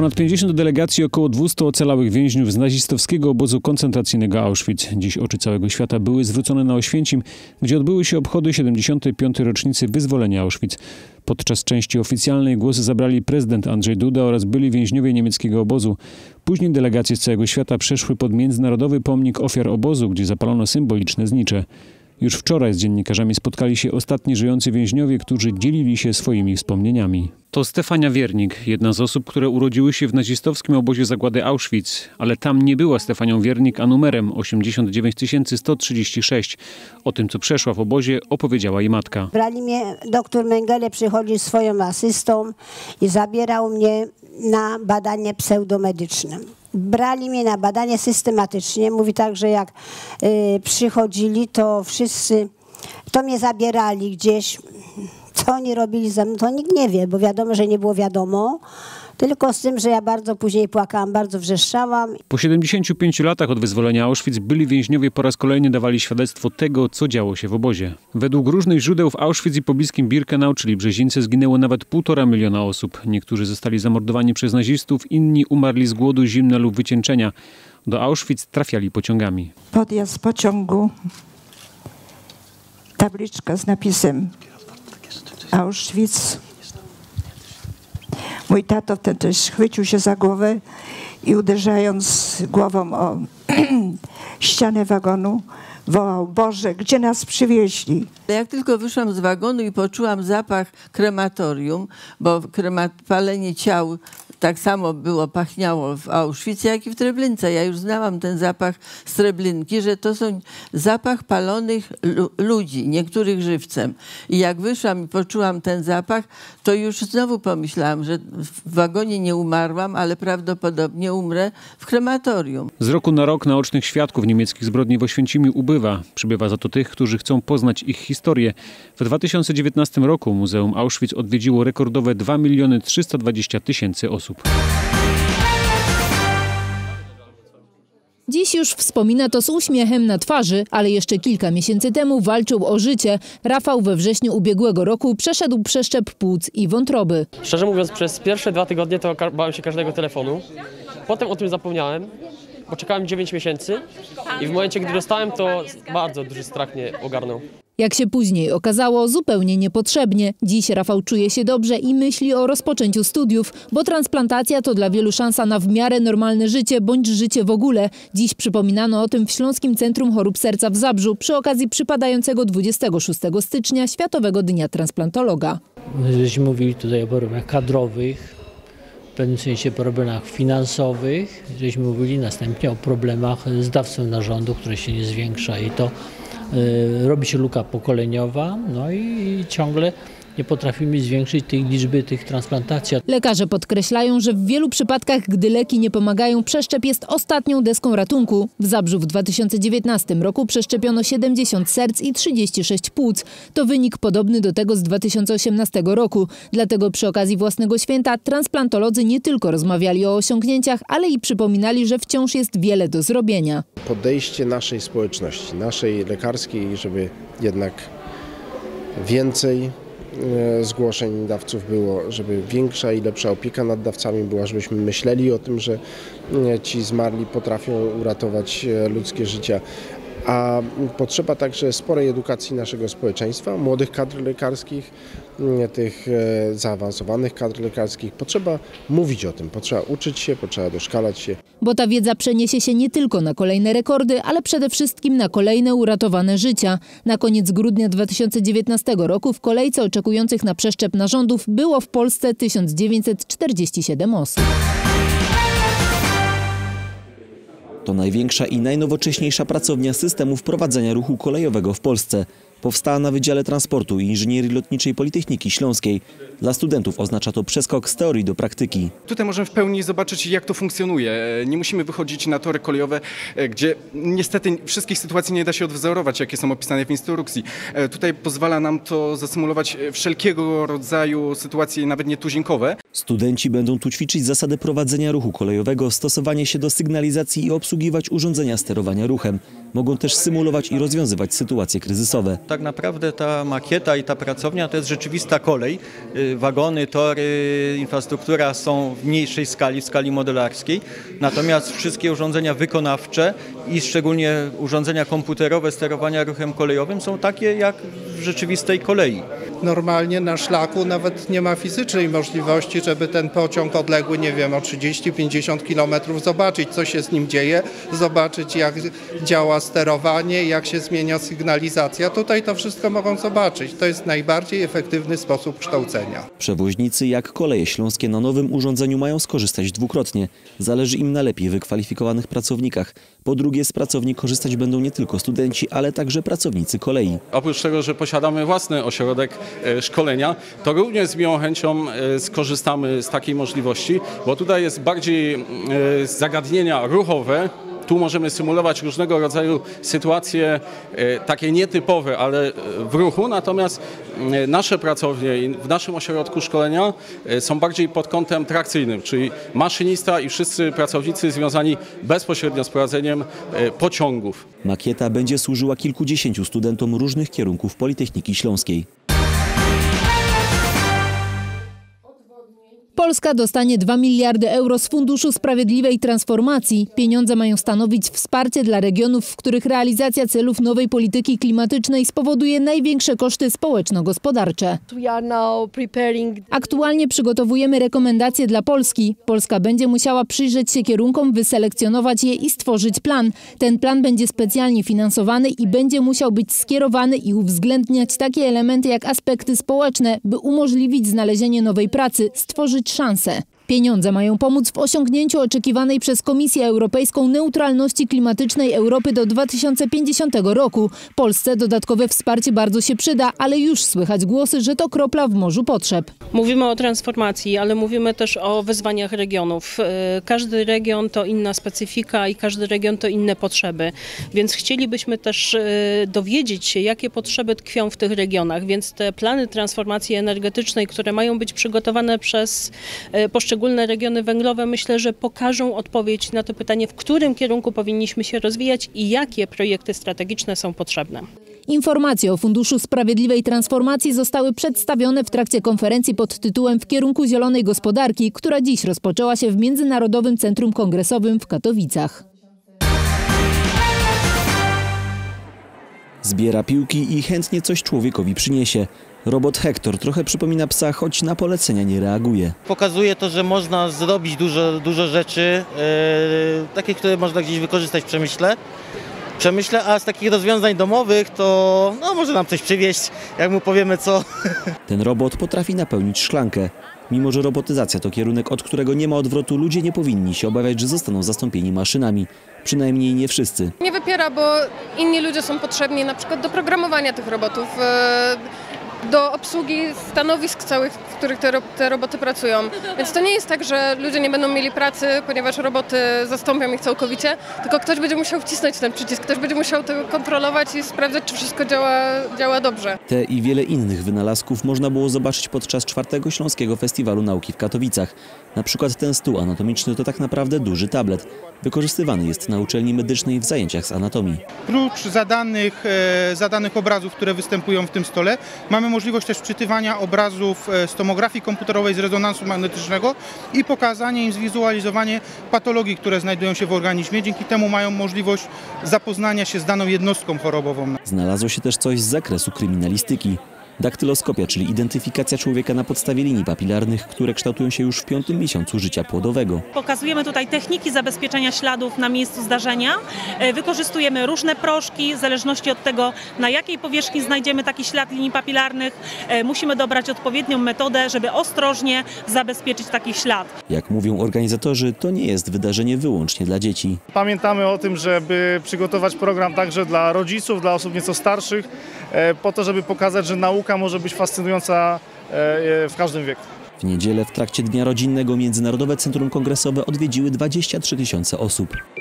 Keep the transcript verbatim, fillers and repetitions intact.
Ponad pięćdziesiąt delegacji, około dwustu ocalałych więźniów z nazistowskiego obozu koncentracyjnego Auschwitz. Dziś oczy całego świata były zwrócone na Oświęcim, gdzie odbyły się obchody siedemdziesiątej piątej rocznicy wyzwolenia Auschwitz. Podczas części oficjalnej głos zabrali prezydent Andrzej Duda oraz byli więźniowie niemieckiego obozu. Później delegacje z całego świata przeszły pod Międzynarodowy Pomnik Ofiar Obozu, gdzie zapalono symboliczne znicze. Już wczoraj z dziennikarzami spotkali się ostatni żyjący więźniowie, którzy dzielili się swoimi wspomnieniami. To Stefania Wiernik, jedna z osób, które urodziły się w nazistowskim obozie zagłady Auschwitz. Ale tam nie była Stefanią Wiernik, a numerem osiemdziesiąt dziewięć tysięcy sto trzydzieści sześć. O tym, co przeszła w obozie, opowiedziała jej matka. Brali mnie, doktor Mengele przychodził swoją asystą i zabierał mnie na badanie pseudomedyczne. Brali mnie na badanie systematycznie. Mówi tak, że jak y, przychodzili, to wszyscy, to mnie zabierali gdzieś. Co oni robili ze mną, to nikt nie wie, bo wiadomo, że nie było wiadomo. Tylko z tym, że ja bardzo później płakałam, bardzo wrzeszczałam. Po siedemdziesięciu pięciu latach od wyzwolenia Auschwitz byli więźniowie po raz kolejny dawali świadectwo tego, co działo się w obozie. Według różnych źródeł w Auschwitz i pobliskim Birkenau, czyli Brzezińce, zginęło nawet półtora miliona osób. Niektórzy zostali zamordowani przez nazistów, inni umarli z głodu, zimna lub wycieńczenia. Do Auschwitz trafiali pociągami. Podjazd pociągu, tabliczka z napisem Auschwitz. Mój tato wtedy też chwycił się za głowę i uderzając głową o ścianę wagonu wołał: Boże, gdzie nas przywieźli? Jak tylko wyszłam z wagonu i poczułam zapach krematorium, bo palenie ciał tak samo było, pachniało w Auschwitz, jak i w Treblince. Ja już znałam ten zapach z Treblinki, że to są zapach palonych ludzi, niektórych żywcem. I jak wyszłam i poczułam ten zapach, to już znowu pomyślałam, że w wagonie nie umarłam, ale prawdopodobnie umrę w krematorium. Z roku na rok naocznych świadków niemieckich zbrodni w Oświęcimiu ubywa. Przybywa za to tych, którzy chcą poznać ich historię. W dwa tysiące dziewiętnastym roku Muzeum Auschwitz odwiedziło rekordowe dwa miliony trzysta dwadzieścia tysięcy osób. Dziś już wspomina to z uśmiechem na twarzy, ale jeszcze kilka miesięcy temu walczył o życie. Rafał we wrześniu ubiegłego roku przeszedł przeszczep płuc i wątroby. Szczerze mówiąc, przez pierwsze dwa tygodnie to bałem się każdego telefonu. Potem o tym zapomniałem, bo czekałem dziewięć miesięcy i w momencie, gdy dostałem, to bardzo duży strach mnie ogarnął. Jak się później okazało, zupełnie niepotrzebnie. Dziś Rafał czuje się dobrze i myśli o rozpoczęciu studiów, bo transplantacja to dla wielu szansa na w miarę normalne życie bądź życie w ogóle. Dziś przypominano o tym w Śląskim Centrum Chorób Serca w Zabrzu przy okazji przypadającego dwudziestego szóstego stycznia Światowego Dnia Transplantologa. Żeśmy mówili tutaj o problemach kadrowych, w pewnym sensie problemach finansowych, żeśmy mówili następnie o problemach z dawcą narządu, które się nie zwiększa i to y, robi się luka pokoleniowa, no i ciągle nie potrafimy zwiększyć tej liczby tych transplantacji. Lekarze podkreślają, że w wielu przypadkach, gdy leki nie pomagają, przeszczep jest ostatnią deską ratunku. W Zabrzu w dwa tysiące dziewiętnastym roku przeszczepiono siedemdziesiąt serc i trzydzieści sześć płuc. To wynik podobny do tego z dwa tysiące osiemnastego roku. Dlatego przy okazji własnego święta transplantolodzy nie tylko rozmawiali o osiągnięciach, ale i przypominali, że wciąż jest wiele do zrobienia. Podejście naszej społeczności, naszej lekarskiej, żeby jednak więcej zgłoszeń dawców było, żeby większa i lepsza opieka nad dawcami była, żebyśmy myśleli o tym, że ci zmarli potrafią uratować ludzkie życia. A potrzeba także sporej edukacji naszego społeczeństwa, młodych kadr lekarskich, tych zaawansowanych kadr lekarskich. Potrzeba mówić o tym, potrzeba uczyć się, potrzeba doszkalać się. Bo ta wiedza przeniesie się nie tylko na kolejne rekordy, ale przede wszystkim na kolejne uratowane życia. Na koniec grudnia dwa tysiące dziewiętnastego roku w kolejce oczekujących na przeszczep narządów było w Polsce tysiąc dziewięćset czterdzieści siedem osób. To największa i najnowocześniejsza pracownia systemu wprowadzania ruchu kolejowego w Polsce. Powstała na Wydziale Transportu i Inżynierii Lotniczej Politechniki Śląskiej. Dla studentów oznacza to przeskok z teorii do praktyki. Tutaj możemy w pełni zobaczyć, jak to funkcjonuje. Nie musimy wychodzić na tory kolejowe, gdzie niestety wszystkich sytuacji nie da się odwzorować, jakie są opisane w instrukcji. Tutaj pozwala nam to zasymulować wszelkiego rodzaju sytuacje, nawet nietuzinkowe. Studenci będą tu ćwiczyć zasady prowadzenia ruchu kolejowego, stosowanie się do sygnalizacji i obsługiwać urządzenia sterowania ruchem. Mogą też symulować i rozwiązywać sytuacje kryzysowe. tak naprawdę ta makieta i ta pracownia to jest rzeczywista kolej. Wagony, tory, infrastruktura są w mniejszej skali, w skali modelarskiej. Natomiast wszystkie urządzenia wykonawcze i szczególnie urządzenia komputerowe sterowania ruchem kolejowym są takie jak w rzeczywistej kolei. Normalnie na szlaku nawet nie ma fizycznej możliwości, żeby ten pociąg odległy, nie wiem, o trzydzieści pięćdziesiąt kilometrów zobaczyć, co się z nim dzieje, zobaczyć jak działa sterowanie, jak się zmienia sygnalizacja. Tutaj to wszystko mogą zobaczyć. To jest najbardziej efektywny sposób kształcenia. Przewoźnicy jak Koleje Śląskie na nowym urządzeniu mają skorzystać dwukrotnie. Zależy im na lepiej wykwalifikowanych pracownikach. Po drugie, z pracowni korzystać będą nie tylko studenci, ale także pracownicy kolei. Oprócz tego, że posiadamy własny ośrodek szkolenia, to również z miłą chęcią skorzystamy z takiej możliwości, bo tutaj jest bardziej zagadnienia ruchowe. Tu możemy symulować różnego rodzaju sytuacje takie nietypowe, ale w ruchu, natomiast nasze pracownie w naszym ośrodku szkolenia są bardziej pod kątem trakcyjnym, czyli maszynista i wszyscy pracownicy związani bezpośrednio z prowadzeniem pociągów. Makieta będzie służyła kilkudziesięciu studentom różnych kierunków Politechniki Śląskiej. Polska dostanie dwa miliardy euro z Funduszu Sprawiedliwej Transformacji. Pieniądze mają stanowić wsparcie dla regionów, w których realizacja celów nowej polityki klimatycznej spowoduje największe koszty społeczno-gospodarcze. Aktualnie przygotowujemy rekomendacje dla Polski. Polska będzie musiała przyjrzeć się kierunkom, wyselekcjonować je i stworzyć plan. Ten plan będzie specjalnie finansowany i będzie musiał być skierowany i uwzględniać takie elementy jak aspekty społeczne, by umożliwić znalezienie nowej pracy, stworzyć szansę. Pieniądze mają pomóc w osiągnięciu oczekiwanej przez Komisję Europejską neutralności klimatycznej Europy do dwa tysiące pięćdziesiątego roku. Polsce dodatkowe wsparcie bardzo się przyda, ale już słychać głosy, że to kropla w morzu potrzeb. Mówimy o transformacji, ale mówimy też o wyzwaniach regionów. Każdy region to inna specyfika i każdy region to inne potrzeby. Więc chcielibyśmy też dowiedzieć się, jakie potrzeby tkwią w tych regionach. Więc te plany transformacji energetycznej, które mają być przygotowane przez poszczególne Poszczególne regiony węglowe, myślę, że pokażą odpowiedź na to pytanie, w którym kierunku powinniśmy się rozwijać i jakie projekty strategiczne są potrzebne. Informacje o Funduszu Sprawiedliwej Transformacji zostały przedstawione w trakcie konferencji pod tytułem W kierunku zielonej gospodarki, która dziś rozpoczęła się w Międzynarodowym Centrum Kongresowym w Katowicach. Zbiera piłki i chętnie coś człowiekowi przyniesie. Robot Hektor trochę przypomina psa, choć na polecenia nie reaguje. Pokazuje to, że można zrobić dużo, dużo rzeczy, yy, takich, które można gdzieś wykorzystać w przemyśle. przemyśle, a z takich rozwiązań domowych to no, może nam coś przywieźć, jak mu powiemy co. Ten robot potrafi napełnić szklankę. Mimo że robotyzacja to kierunek, od którego nie ma odwrotu, ludzie nie powinni się obawiać, że zostaną zastąpieni maszynami. Przynajmniej nie wszyscy. Nie wypiera, bo inni ludzie są potrzebni na przykład do programowania tych robotów, do obsługi stanowisk całych, w których te, ro te roboty pracują. Więc to nie jest tak, że ludzie nie będą mieli pracy, ponieważ roboty zastąpią ich całkowicie, tylko ktoś będzie musiał wcisnąć ten przycisk, ktoś będzie musiał to kontrolować i sprawdzać, czy wszystko działa, działa dobrze. Te i wiele innych wynalazków można było zobaczyć podczas czwartego Śląskiego Festiwalu Nauki w Katowicach. Na przykład ten stół anatomiczny to tak naprawdę duży tablet. Wykorzystywany jest na uczelni medycznej w zajęciach z anatomii. Prócz zadanych, e, zadanych obrazów, które występują w tym stole, mamy możliwość też wczytywania obrazów z tomografii komputerowej, z rezonansu magnetycznego i pokazanie im, zwizualizowanie patologii, które znajdują się w organizmie. Dzięki temu mają możliwość zapoznania się z daną jednostką chorobową. Znalazło się też coś z zakresu kryminalistyki. Daktyloskopia, czyli identyfikacja człowieka na podstawie linii papilarnych, które kształtują się już w piątym miesiącu życia płodowego. Pokazujemy tutaj techniki zabezpieczenia śladów na miejscu zdarzenia. Wykorzystujemy różne proszki, w zależności od tego, na jakiej powierzchni znajdziemy taki ślad linii papilarnych. Musimy dobrać odpowiednią metodę, żeby ostrożnie zabezpieczyć taki ślad. Jak mówią organizatorzy, to nie jest wydarzenie wyłącznie dla dzieci. Pamiętamy o tym, żeby przygotować program także dla rodziców, dla osób nieco starszych, po to, żeby pokazać, że nauka może być fascynująca w każdym wieku. W niedzielę w trakcie Dnia Rodzinnego Międzynarodowe Centrum Kongresowe odwiedziły dwadzieścia trzy tysiące osób.